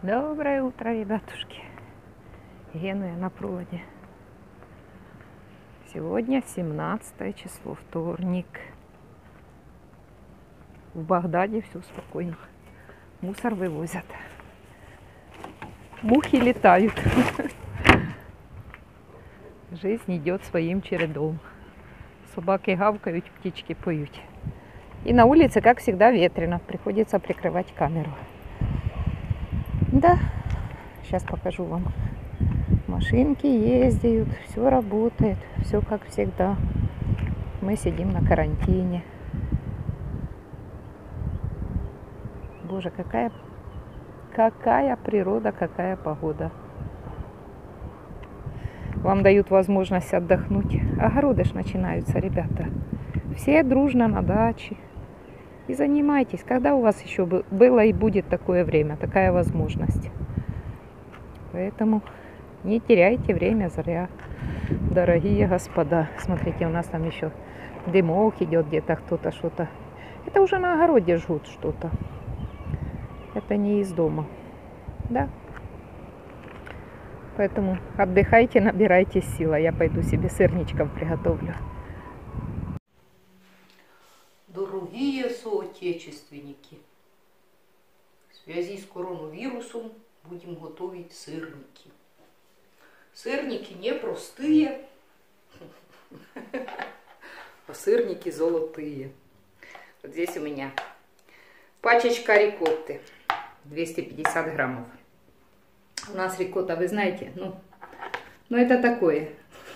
Доброе утро, ребятушки. Гену я на проводе. Сегодня 17 число, вторник. В Багдаде все спокойно. Мусор вывозят. Мухи летают. Жизнь идет своим чередом. Собаки гавкают, птички поют. И на улице, как всегда, ветрено. Приходится прикрывать камеру. Да, сейчас покажу вам. Машинки ездят, все работает, все как всегда. Мы сидим на карантине. Боже, какая природа, какая погода. Вам дают возможность отдохнуть. Огороды ж начинаются, ребята. Все дружно на даче. И занимайтесь. Когда у вас еще было и будет такое время, такая возможность. Поэтому не теряйте время зря, дорогие господа. Смотрите, у нас там еще дымок идет, где-то кто-то что-то. Это уже на огороде жгут что-то. Это не из дома. Да? Поэтому отдыхайте, набирайтесь сил. А я пойду себе сырничков приготовлю. Дорогие соотечественники, в связи с коронавирусом будем готовить сырники. Сырники не простые, а сырники золотые. Вот здесь у меня пачечка рикотты, 250 граммов. У нас рикотта, вы знаете, ну это такое.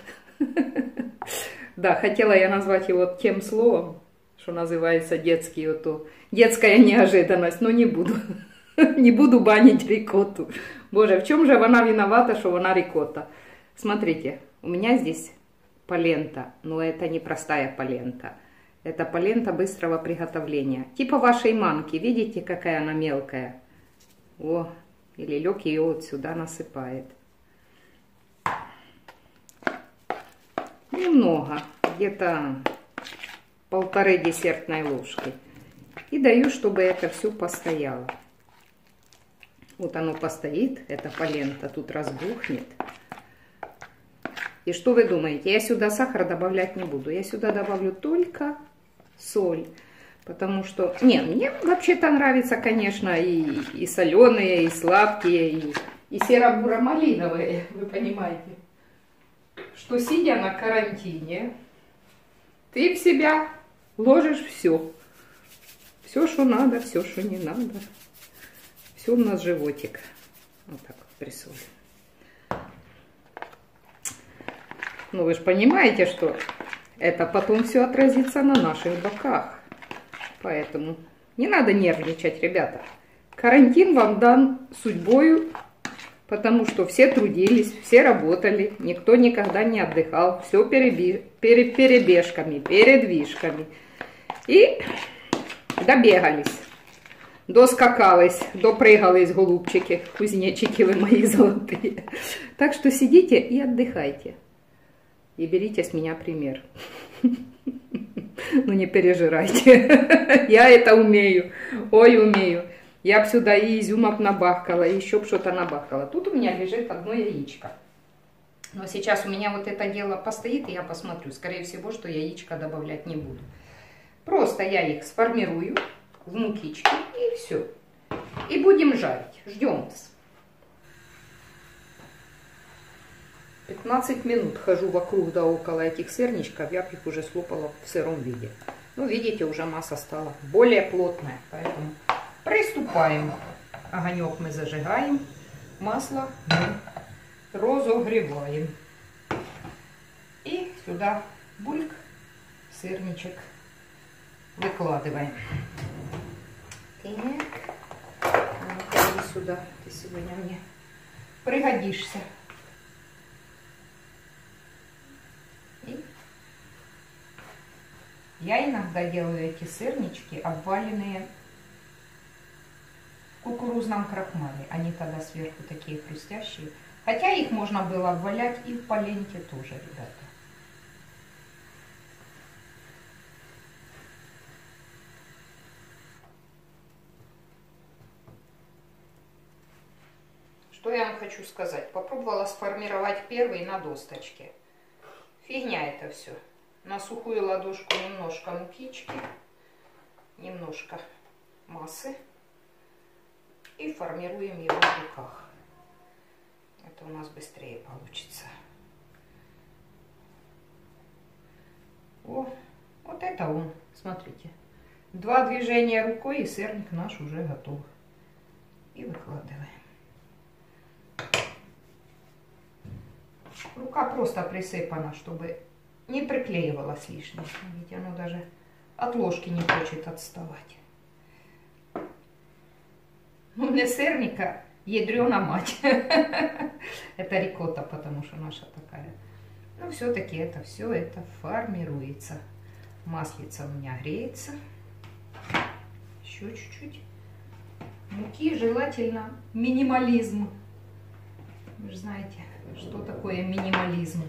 Да, хотела я назвать его тем словом, что называется детский, детская неожиданность, но не буду. Не буду банить рикотту. Боже, в чем же она виновата, что она рикотта? Смотрите, у меня здесь полента, но это не простая полента. Это полента быстрого приготовления. Типа вашей манки, видите, какая она мелкая? О, и Лелек ее вот сюда насыпает. Немного, где-то 1,5 десертной ложки. И даю, чтобы это все постояло. Вот оно постоит, эта полента тут разбухнет. И что вы думаете? Я сюда сахар добавлять не буду. Я сюда добавлю только соль. Потому что... Не, мне вообще-то нравится, конечно, и соленые, и сладкие, и серо-буро-малиновые. Вы понимаете, что сидя на карантине, ты в себя ложишь все. Все, что надо, все, что не надо. Все у нас животик. Вот так вот присолим. Ну вы же понимаете, что это потом все отразится на наших боках. Поэтому не надо нервничать, ребята. Карантин вам дан судьбою, потому что все трудились, все работали, никто никогда не отдыхал. Все перебежками, передвижками. И добегались. Доскакались, допрыгались, голубчики, кузнечики вы мои золотые. Так что сидите и отдыхайте. И берите с меня пример. Ну не пережирайте. Я это умею. Ой, умею. Я б сюда и изюмов набахкала, и еще б что-то набахкала. Тут у меня лежит одно яичко. Но сейчас у меня вот это дело постоит, и я посмотрю. Скорее всего, что яичко добавлять не буду. Просто я их сформирую в мукичке, и все. И будем жарить. Ждем вас. 15 минут хожу вокруг да около этих сырничков. Я их уже слопала в сыром виде. Ну, видите, уже масса стала более плотная. Поэтому приступаем. Огонек мы зажигаем. Масло мы разогреваем. И сюда бульк, сырничек выкладываем. Так, иди сюда, ты сегодня мне пригодишься. И я иногда делаю эти сырнички, обваленные в кукурузном крахмале. Они тогда сверху такие хрустящие. Хотя их можно было обвалять и в поленте тоже, ребята. Что я вам хочу сказать? Попробовала сформировать первый на досточке. Фигня это все. На сухую ладошку немножко мукички, немножко массы. И формируем его в руках. Это у нас быстрее получится. О, вот это он. Смотрите. 2 движения рукой, и сырник наш уже готов. И выкладываем. Рука просто присыпана, чтобы не приклеивалась лишнее. Видите, оно даже от ложки не хочет отставать. Ну, для сырника ядрена мать. Это рикотта, потому что наша такая. Но все-таки это все это формируется. Маслица у меня греется. Еще чуть-чуть. Муки желательно минимализм. Вы же знаете, что такое минимализм.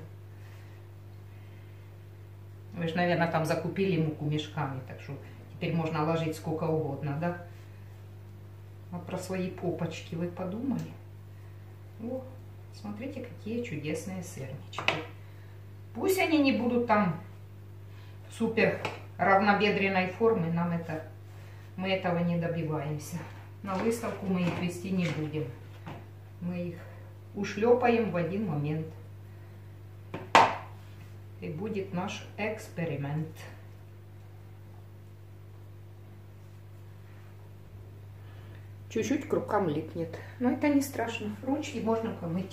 Вы же, наверное, там закупили муку мешками, так что теперь можно ложить сколько угодно, да? А про свои попочки вы подумали? О, смотрите, какие чудесные сырнички. Пусть они не будут там супер равнобедренной формы, мы этого не добиваемся. На выставку мы их вести не будем. Мы их ушлепаем в один момент. И будет наш эксперимент. Чуть-чуть к рукам липнет. Но это не страшно. Ручки можно помыть.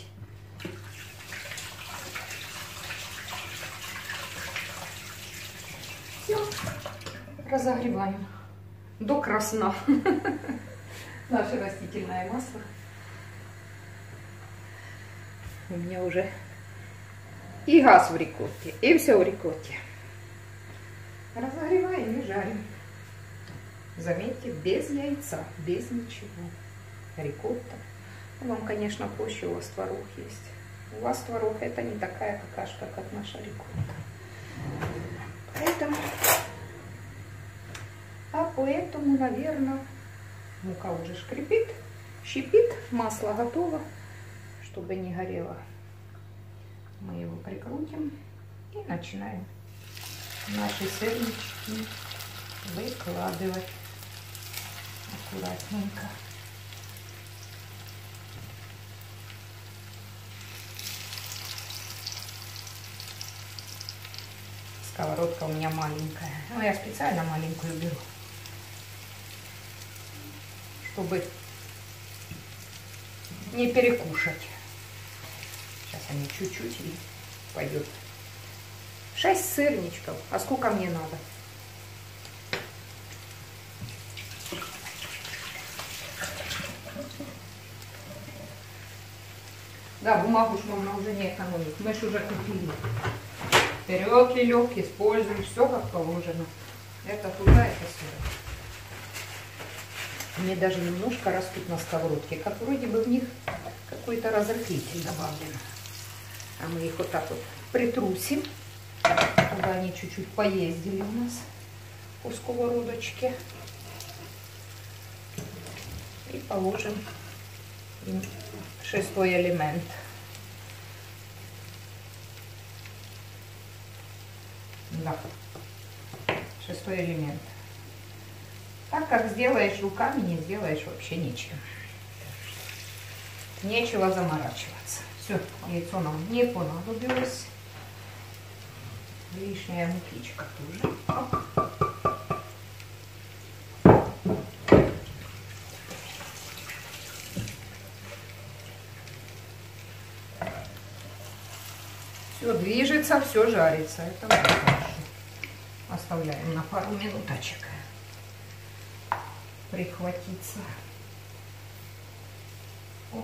Все. Разогреваем до красна наше растительное масло. У меня уже и газ в рикотте, и все в рикотте. Разогреваем и жарим. Заметьте, без яйца, без ничего. Рикотта. Вам, конечно, проще, у вас творог есть. У вас творог это не такая какашка, как наша рикотта. Поэтому, наверное, мука уже шкрипит, щипит, масло готово, чтобы не горело. Мы его прикрутим и начинаем наши сырнички выкладывать аккуратненько. Сковородка у меня маленькая, но я специально маленькую беру, чтобы не перекушать. Сейчас они чуть-чуть и пойдет. 6 сырничков. А сколько мне надо? Да, бумагу ж можно уже не экономить. Мы ж уже купили. Вперед, лилек, используй. Все как положено. Это туда, это сюда. Мне даже немножко растут на сковородке, как вроде бы в них какой-то разрыхлитель добавлен. А мы их вот так вот притрусим, чтобы они чуть-чуть поездили у нас по сковородочке. И положим им 6-й элемент. Да, 6-й элемент. Так как сделаешь руками, не сделаешь вообще ничем. Нечего заморачиваться. Все, яйцо нам не понадобилось. Лишняя мукичка тоже. Все движется, все жарится. Это очень хорошо. Оставляем на пару минуточек прихватиться. О.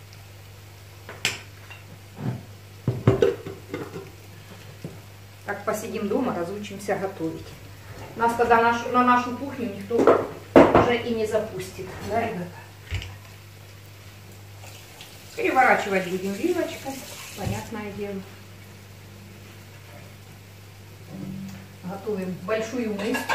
Так посидим дома, разучимся готовить. Нас тогда на нашу кухню никто уже и не запустит. Да, ребята? Переворачивать будем вилочкой, понятное дело. Готовим большую миску.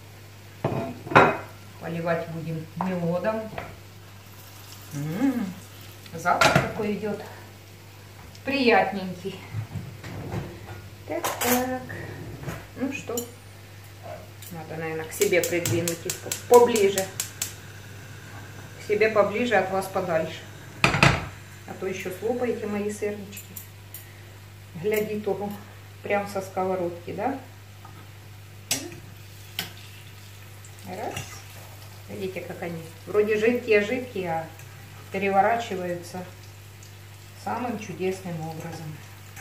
Поливать будем медом. Запах такой идет. Приятненький. Так, так. Ну что? Надо, наверное, к себе придвинуть поближе. К себе поближе, от вас подальше. А то еще слопаете мои сырнички. Гляди того, прям со сковородки, да? Раз. Видите, как они вроде жидкие-жидкие, а переворачиваются самым чудесным образом.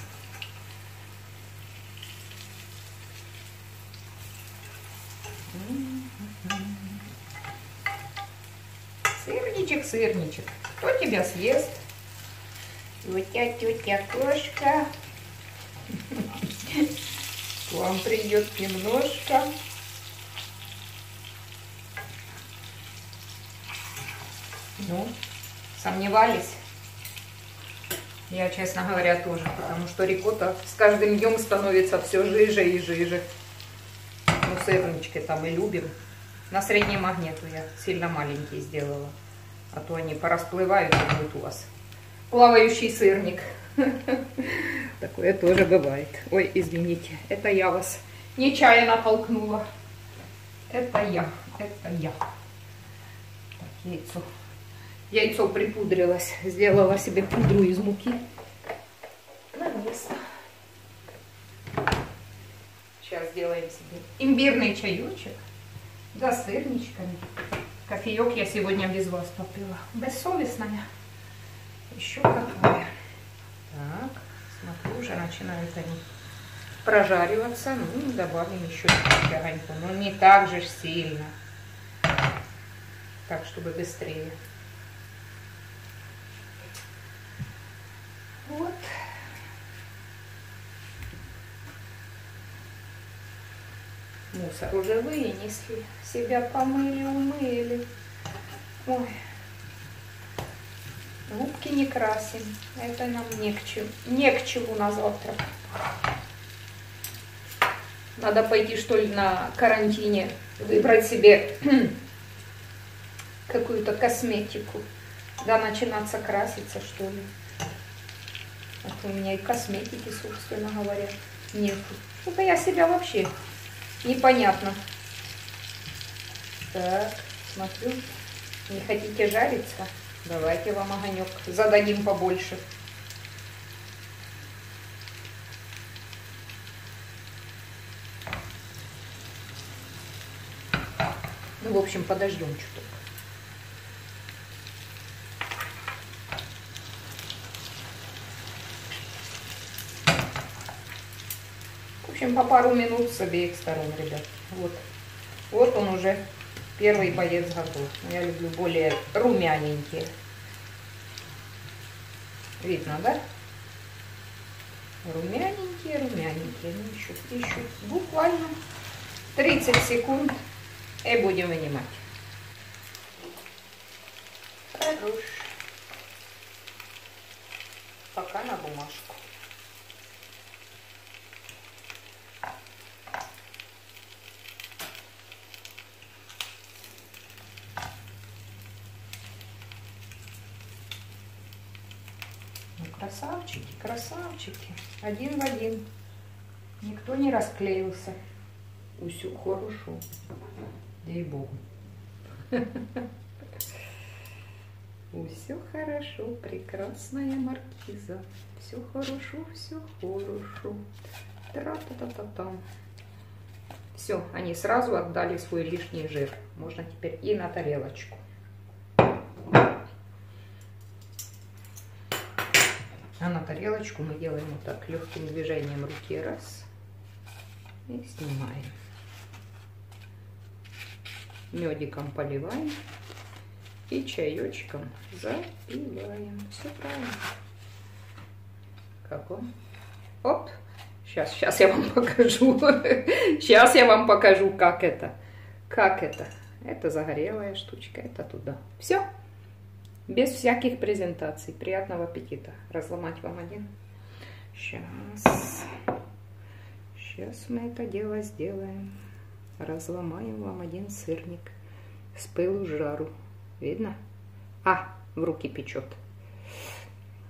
Сырничек, сырничек, кто тебя съест? Тетя кошка. К вам придет немножко. Ну, сомневались? Я, честно говоря, тоже, потому что рикотта с каждым днем становится все жиже и жиже. Ну, сырнички-то мы любим. На среднем огне-то я сильно маленькие сделала, а то они порасплываются, будет у вас плавающий сырник. Такое тоже бывает. Ой, извините, это я вас нечаянно толкнула. Это я. Так, яйцо. Яйцо припудрилось. Сделала себе пудру из муки. На место. Сейчас сделаем себе имбирный чаечек. Да, с сырничками. Кофеек я сегодня без вас попила. Бессовестная. Еще какая. Так, смотрю, уже начинают они прожариваться. Ну, добавим еще чуть-чуть огоньку. Но не так же сильно. Так, чтобы быстрее. Вот. Мусор уже вынесли. Себя помыли, умыли. Ой. Губки не красим. Это нам не к чему. Не к чему на завтра. Надо пойти, что ли, на карантине. Выбрать себе какую-то косметику. Да, начинаться краситься, что ли. А то у меня и косметики, собственно говоря, нет. Что-то я себя вообще непонятно. Так, смотрю. Не хотите жариться? Давайте вам огонек зададим побольше. Ну, в общем, подождем чуток. В общем, по пару минут с обеих сторон, ребят. Вот он уже, первый боец готов. Я люблю более румяненькие. Видно, да? Румяненькие. Ну, еще буквально 30 секунд и будем вынимать. Хорош. Пока на бумажку. Красавчики, красавчики. Один в один. Никто не расклеился. Все хорошо. Дай богу. Все хорошо. Прекрасная маркиза. Все хорошо, все хорошо. Тра-та-та-та-там. Все, они сразу отдали свой лишний жир. Можно теперь и на тарелочку. А на тарелочку мы делаем вот так легким движением руки. Раз. И снимаем. Медиком поливаем. И чаечком запиваем. Все правильно. Как он? Оп. Сейчас я вам покажу. Сейчас я вам покажу, как это. Как это. Это загорелая штучка. Это туда. Все. Без всяких презентаций. Приятного аппетита. Разломать вам один. Сейчас мы это дело сделаем. Разломаем вам один сырник. С пылу с жару. Видно? А, в руки печет.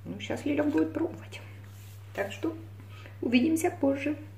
Ну, сейчас Лиля будет пробовать. Так что увидимся позже.